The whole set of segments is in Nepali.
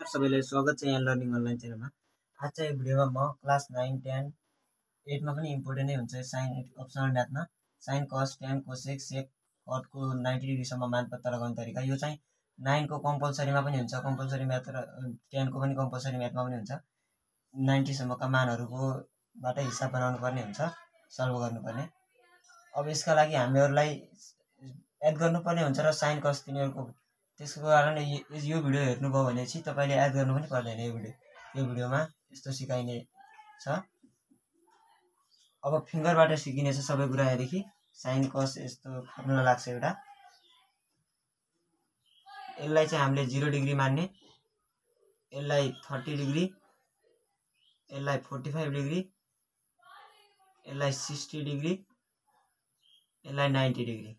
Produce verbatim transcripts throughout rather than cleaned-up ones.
सबैलाई स्वागत छ यहाँ लर्निङ अनलाइन च्यानलमा। आज चाहिँ भिडियोमा म क्लास नाइन टेन एटमा पनि इम्पोर्टेन्ट नै हुन्छ साइन अप्सनल म्याथमा sine cos tan cosec sec कटको नाइन्टी डिग्रीसम्म मान पत्ता लगाउने तरिका। यो चाहिँ नाइनको कम्पलसरीमा पनि हुन्छ, कम्पलसरी म्याथ र टेनको पनि कम्पलसरी म्याथमा पनि हुन्छ। नाइन्टीसम्मका मानहरूकोबाट हिसाब बनाउनु पर्ने हुन्छ, सल्भ गर्नुपर्ने। अब यसका लागि हामीहरूलाई एड गर्नुपर्ने हुन्छ र साइन कस तिनीहरूको त्यसको कारणले यो भिडियो हेर्नुभयो भने चाहिँ तपाईँले याद गर्नु पनि पर्दैन। यो भिडियो यो भिडियोमा यस्तो सिकाइने छ। अब फिङ्गरबाट सिकिने छ सबै कुरा। यहाँदेखि साइन कस यस्तो फर्मुला लाग्छ एउटा। यसलाई चाहिँ हामीले जिरो डिग्री मान्ने, यसलाई थर्टी डिग्री, यसलाई फोर्टी फाइभ डिग्री, यसलाई सिक्सटी डिग्री, यसलाई नाइन्टी डिग्री।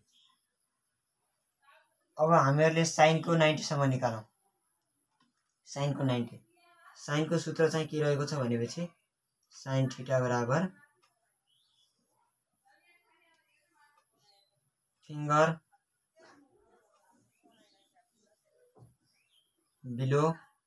अब हामीहरूले साइनको नाइन्टीसम्म निकालौँ। साइनको नाइन्टी साइनको सूत्र चाहिँ के रहेको छ भनेपछि साइन थीटा बराबर फिङ्गर बिलो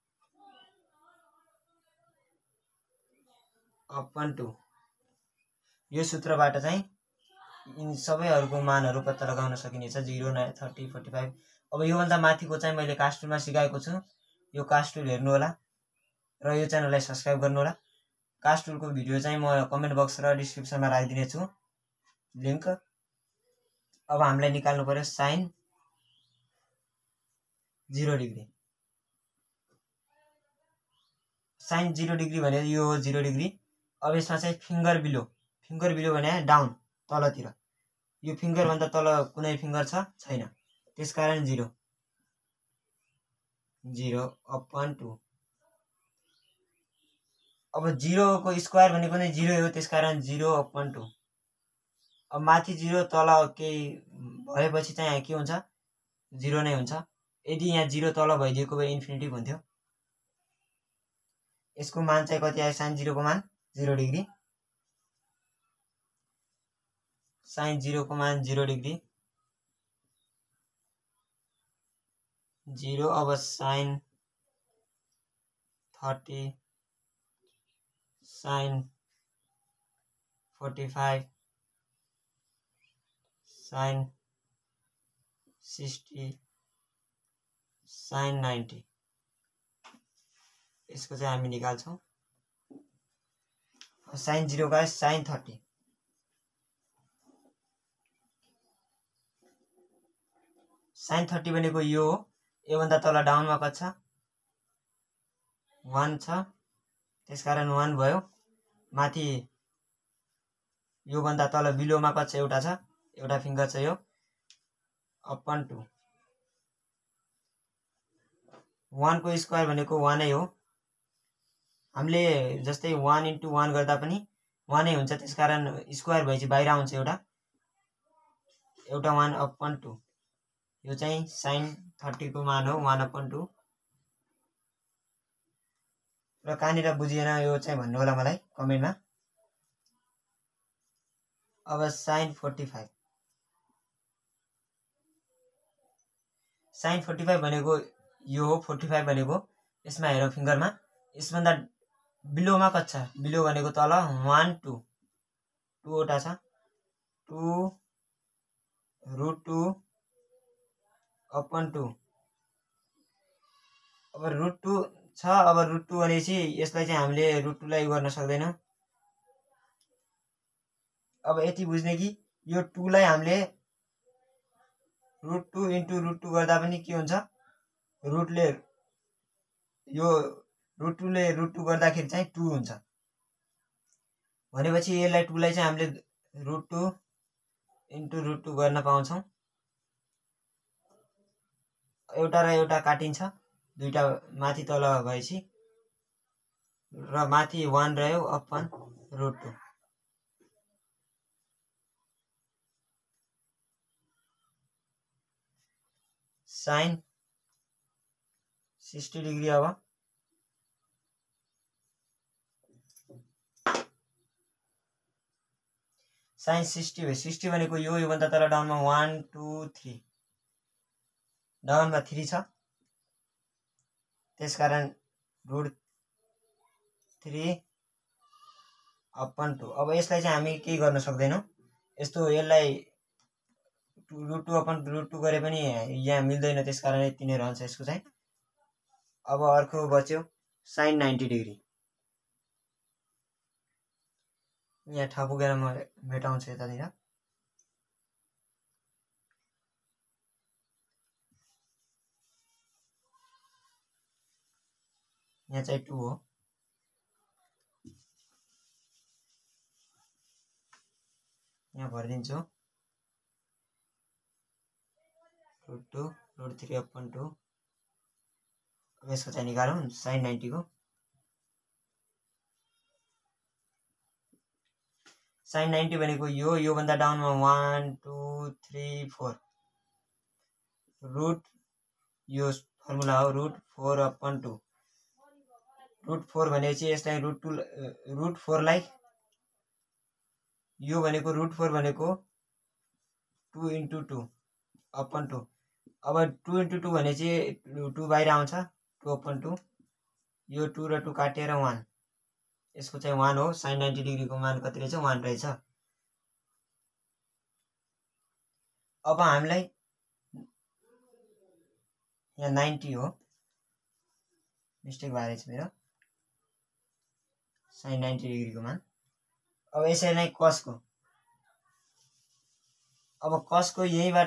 अपन टू। यो सूत्रबाट चाहिँ यिन सबैहरूको मानहरू पत्ता लगाउन सकिनेछ, zero nine thirty forty five. अब योभन्दा माथिको चाहिँ मैले क्लास टूमा सिकाएको छु। यो क्लास टू हेर्नु होला र यो च्यानललाई सब्सक्राइब गर्नु होला। क्लास टूको भिडियो चाहिँ म कमेन्ट बक्स र डिस्क्रिप्सनमा राखिदिनेछु लिङ्क। अब हामीलाई निकाल्नु पर्यो sine zero degree. Sine zero degree भने यो हो जिरो डिग्री। अब यसमा चाहिँ फिङ्गर बिलो, फिङ्गर बिलो भने डाउन, तलतिर। यो फिङ्गरभन्दा तल कुनै फिङ्गर छ छैन, त्यसकारण जिरो जिरो अपन टू। अब जिरोको स्क्वायर भनेको नै जिरो हो, त्यसकारण जिरो अपन टू। अब माथि जिरो तल केही भएपछि चाहिँ के हुन्छ, जिरो नै हुन्छ। यदि यहाँ जिरो तल भइदिएको भए इन्फिनिटी हुन्थ्यो। यसको मान चाहिँ कति आयो, साइन जिरोको मान जिरो डिग्री। साइन जिरोको मान जिरो डिग्री जिरो। अब sine thirty, sine forty five, sine sixty, sine ninety, यसको चाहिँ हामी निकाल्छौँ। साइन जिरो का साइन थर्टी, साइन थर्टी भनेको यो हो। योभन्दा तल डाउनमा कति छ, वान छ, त्यसकारण वान भयो। माथि योभन्दा तल बिलोमा कति छ, एउटा छ, एउटा फिङ्गर छ, यो अपन टू। वानको स्क्वायर भनेको वानै हो। हामीले जस्तै वान इन्टु वान गर्दा पनि वानै हुन्छ, त्यसकारण स्क्वायर भएपछि बाहिर आउँछ एउटा एउटा वान अपन टू। यो चाहिँ साइन थर्टीको मान हो, वान अपन टू। र कहाँनिर बुझिएन यो चाहिँ भन्नु होला मलाई कमेन्टमा। अब sine forty five, sine forty five भनेको यो हो। फोर्टी फाइभ भनेको यसमा हेरौँ फिङ्गरमा, यसभन्दा बिलोमा कति छ, बिलो भनेको तल वान टू, टूवटा छ, two root two upon two. अब रुट टू छ। अब रुट टू भनेपछि यसलाई चाहिँ हामीले रुट टूलाई गर्न सक्दैनौँ। अब यति बुझ्ने कि यो टूलाई हामीले root two into root two गर्दा पनि के हुन्छ, रुटले यो रुट टूले रुट टू गर्दाखेरि चाहिँ टू हुन्छ। भनेपछि यसलाई टूलाई चाहिँ हामीले root two into root two गर्न पाउँछौँ। एउटा र एउटा काटिन्छ, दुईटा माथि तल भएपछि, र माथि वान रह्यो upon root two. Sine sixty degree. अब साइन सिक्सटी भयो। सिक्सटी भनेको यो योभन्दा तल डाउनमा वान टू थ्री, डाउनमा थ्री छ, त्यसकारण रुट थ्री अपन टू। अब यसलाई चाहिँ हामी केही गर्न सक्दैनौँ, यस्तो यसलाई root two upon root two गरे पनि यहाँ मिल्दैन, त्यस कारण यति नै रहन्छ यसको चाहिँ। अब अर्को बच्यो साइन नाइन्टी डिग्री। यहाँ ठाउँ पुगेर म मेटाउँछु यतातिर। यहाँ चाहिँ टू हो, यहाँ भरिदिन्छु root two root three upon two. अब यसको चाहिँ निकालौँ साइन नाइन्टी को। साइन नाइन्टी भनेको यो योभन्दा डाउनमा one two three four, root यो फर्मुला हो root four upon two. Root four भनेपछि यसलाई रुट टू रुट फोरलाई यो भनेको रुट फोर भनेको two into two upon two. अब टू इन्टु टू भनेपछि टू बाहिर आउँछ, टू अपन टू, यो टू र टू काटेर वान, यसको चाहिँ वान हो। साइन नाइन्टी डिग्रीको मान कति रहेछ, वान रहेछ। अब हामीलाई यहाँ नाइन्टी हो, मिस्टेक भएर रहेछ मेरो, साइन नाइन्टी डिग्रीको मान। अब यसरी नै कसको, अब कसको यहीँबाट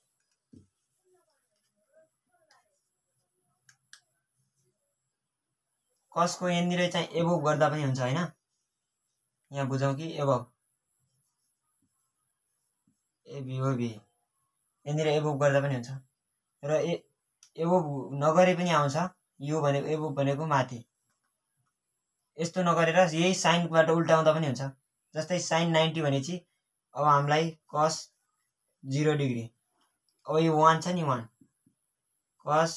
कसको यहाँनिर चाहिँ एबोभ गर्दा पनि हुन्छ होइन, यहाँ बुझौँ कि एबोभ एबिओबी यहाँनिर एबोभ गर्दा पनि हुन्छ र ए एबोभ नगरे पनि आउँछ। यो भनेको एबोभ भनेको माथि, यस्तो नगरेर यही साइनबाट उल्टाउँदा पनि हुन्छ। जस्तै साइन नाइन्टी भनेपछि अब हामीलाई कस जिरो डिग्री, अब यो वान छ नि, वान कस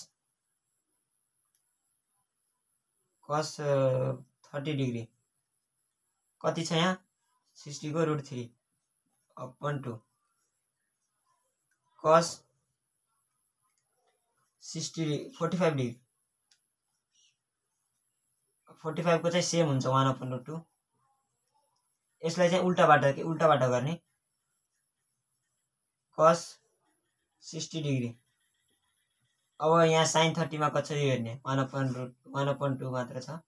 कस थर्टी डिग्री कति छ यहाँ, सिक्सटीको root three upon two, cos sixty forty five degree, forty फाइभको चाहिँ सेम हुन्छ वान अपन रुट टू। यसलाई चाहिँ उल्टाबाट कि उल्टाबाट गर्ने, कस सिक्सटी डिग्री। अब यहाँ साइन थर्टीमा कसरी हेर्ने, one upon root one upon two मात्र छ,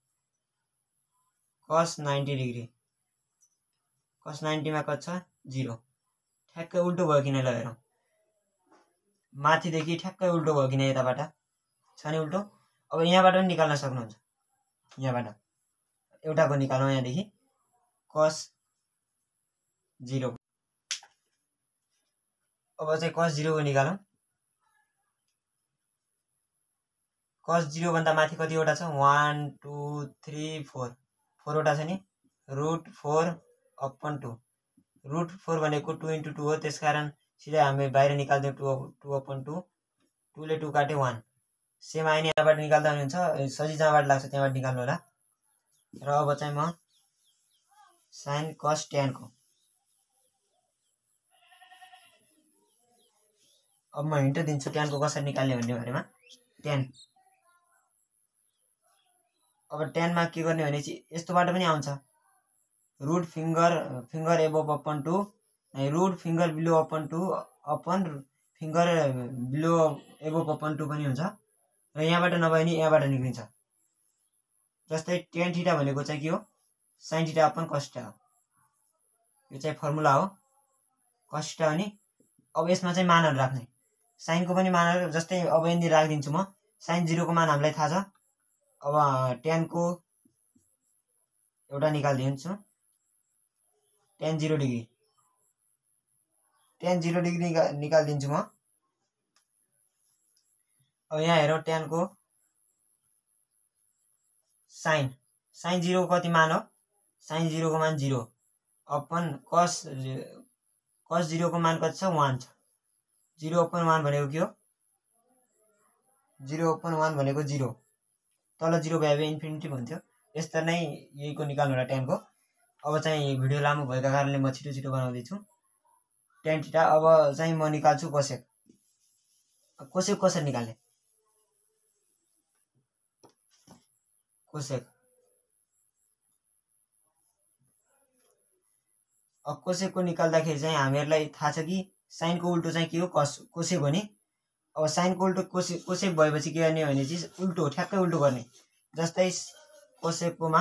कस नाइन्टी डिग्री, कस नाइन्टीमा कति छ, जिरो। ठ्याक्कै उल्टो भयो किन, ल हेरौँ, माथिदेखि ठ्याक्कै उल्टो भयो किन, यताबाट छ नि उल्टो। अब यहाँबाट पनि निकाल्न सक्नुहुन्छ, यहाँबाट एउटाको निकालौँ, यहाँदेखि कस जिरो। अब चाहिँ कस जिरोको निकालौँ, कस जिरोभन्दा माथि कतिवटा छ, वान टू थ्री फोर, फोरवटा छ नि, root four upon two. Root four भनेको टू इन्टु टू हो, त्यस कारण सिधै हामी बाहिर निकाल्दिउँ, टू टू अपन टू, टूले टू काट्यो वान, सेम आयो नि, यहाँबाट निकाल्दा पनि हुन्छ, सजिलो जहाँबाट लाग्छ त्यहाँबाट निकाल्नु होला। र अब चाहिँ म साइन कस टेनको, अब म हिन्ट दिन्छु टेनको कसरी निकाल्ने भन्ने बारेमा। टेन, अब टेनमा के गर्ने भनेपछि यस्तोबाट पनि आउँछ, root finger finger above upon two, root finger below upon two upon finger below above upon two पनि हुन्छ, र यहाँबाट नभए नि यहाँबाट निक्लिन्छ। जस्तै टेन थीटा भनेको चाहिँ के हो, sine theta upon cos theta हो, यो चाहिँ फर्मुला हो कस थीटा हो नि। अब यसमा चाहिँ मानहरू राख्ने, साइनको पनि मानहरू, जस्तै अब यहाँनिर राखिदिन्छु म, साइन जिरोको मान हामीलाई थाहा छ। अब टेनको एउटा निकालिदिन्छु, ten zero degree, ten zero degree निका निकालिदिन्छु म। अब यहाँ हेरौँ टेनको साइन, साइन जिरोको कति मान हो, साइन जिरोको मान जिरो अपन कस कस जिरोको मान कति छ, वान छ। जिरो अपन वान भनेको के हो, जिरो अपन वान भनेको जिरो, तल जिरो भए भए इन्फिनिटी हुन्थ्यो। यस्तो नै यहीको निकाल्नु होला टेनको। अब चाहिँ भिडियो लामो भएका कारणले म छिटो छिटो बनाउँदैछु। टेन थीटा अब चाहिँ म निकाल्छु कोसेक, कोसेक कसरी निकाल्ने, कोसेक। अब कोसेकको निकाल्दाखेरि चाहिँ हामीहरूलाई थाहा छ कि साइनको उल्टो चाहिँ के हो, कस कोसेक हो नि। अब साइनको उल्टो कोसेक कोसेक भएपछि के गर्ने भने चाहिँ उल्टो, ठ्याक्कै उल्टो गर्ने। जस्तै कोसेककोमा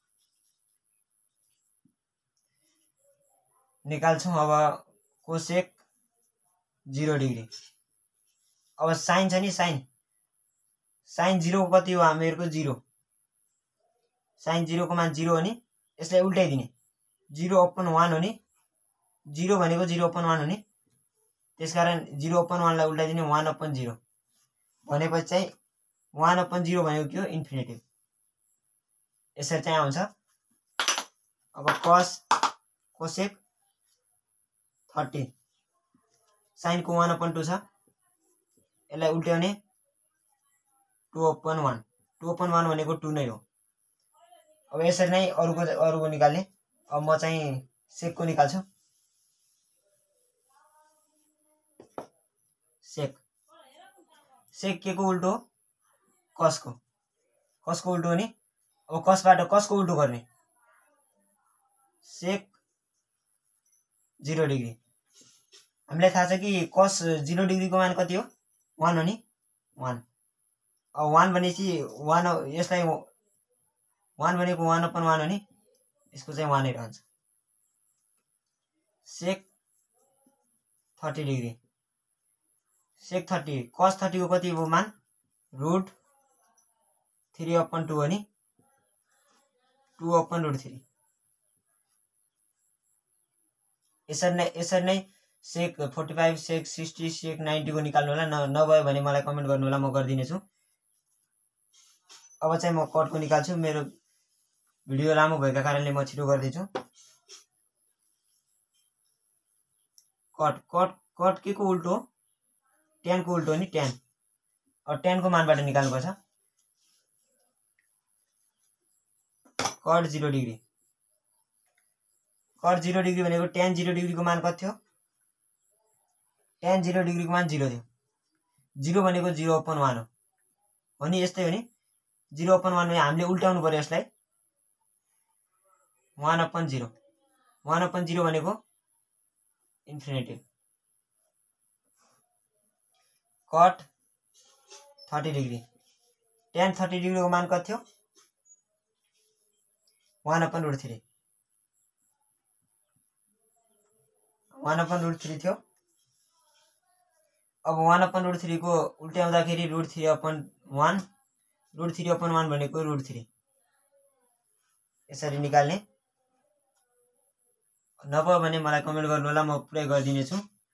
निकाल्छौँ अब कोसेक जिरो डिग्री। अब साइन छ नि, साइन साइन जिरोको कति हो हामीहरूको जिरो। साइन जिरोको मान जिरो हो नि, यसलाई उल्टाइदिने। जिरो अपन वान हो नि, जिरो भनेको जिरो अपन वान हो नि, त्यसकारण जिरो अपन वानलाई उल्टाइदिने, वान अपन जिरो भनेपछि चाहिँ वान अपन जिरो भनेको के हो, इन्फिनिटी। यसरी चाहिँ आउँछ। अब कस कोसेक थर्टी, साइनको वान अपन टू छ, यसलाई उल्ट्याउने two upon one, two upon one भनेको टू नै हो। अब यसरी नै अरूको अरूको निकाल्ने। अब म चाहिँ सेकको निकाल्छु। सेक सेक के को उल्टो, कसको कसको उल्टो हो नि। अब कसबाट कसको उल्टो गर्ने, सेक जिरो डिग्री। हामीलाई थाहा छ कि कस जिरो डिग्रीको मान कति हो, वान हो नि, वान। अब वान भनेपछि वान, यसलाई वान भनेको वान अपन वान हो नि, यसको चाहिँ वानै रहन्छ। Sec thirty degree, sec thirty, cos थर्टीको कति हो मान, रुट थ्री अपन टू हो नि, टू अपन रुट थ्री। यसरी नै यसरी नै sec forty five, sec sixty, sec नाइन्टीको निकाल्नु होला। न नभयो भने मलाई कमेन्ट गर्नु होला, म गरिदिनेछु। अब चाहिँ म कटको निकाल्छु। मेरो भिडियो लामो भएका कारणले म छिटो गर्दैछु। कट कट कट के को उल्टो, ट्यानको उल्टो नि, ट्यान। अब ट्यानको मानबाट निकाल्नुपर्छ। Cot zero degree, cot zero degree भनेको ट्यान जिरो डिग्रीको मान कति थियो, ट्यान जिरो डिग्रीको मान जिरो थियो। जिरो भनेको जिरो अपन वान हो हो नि, यस्तै हो नि। जिरो अपन वान भने हामीले उल्टाउनु पर्यो यसलाई, one upon zero, one upon zero भनेको infinity. Cot thirty degree, tan thirty डिग्रीको मान कति थियो, one upon root three, one upon root three थियो। अब वान अपन रुट थ्री को उल्ट्याउँदाखेरि root three upon one, root three upon one भनेको रुट थ्री। यसरी निकाल्ने। नभयो भने मलाई कमेन्ट गर्नु होला, म पुरै गरिदिनेछु।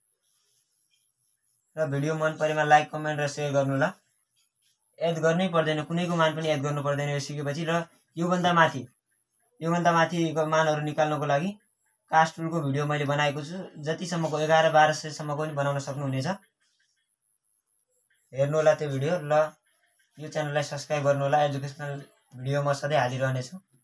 र भिडियो मन परेमा लाइक, कमेन्ट र सेयर गर्नु होला। याद गर्नै पर्दैन, कुनैको मान पनि याद गर्नु पर्दैन यो सिकेपछि। र योभन्दा माथि योभन्दा माथिको मानहरू निकाल्नको लागि कास्ट टुलको भिडियो मैले बनाएको छु। जतिसम्मको एघार बाह्र सयसम्मको पनि बनाउन सक्नुहुनेछ। हेर्नु होला त्यो भिडियो। ल यो च्यानललाई सब्सक्राइब गर्नु होला। एजुकेसनल भिडियो म सधैँ हालिरहनेछु।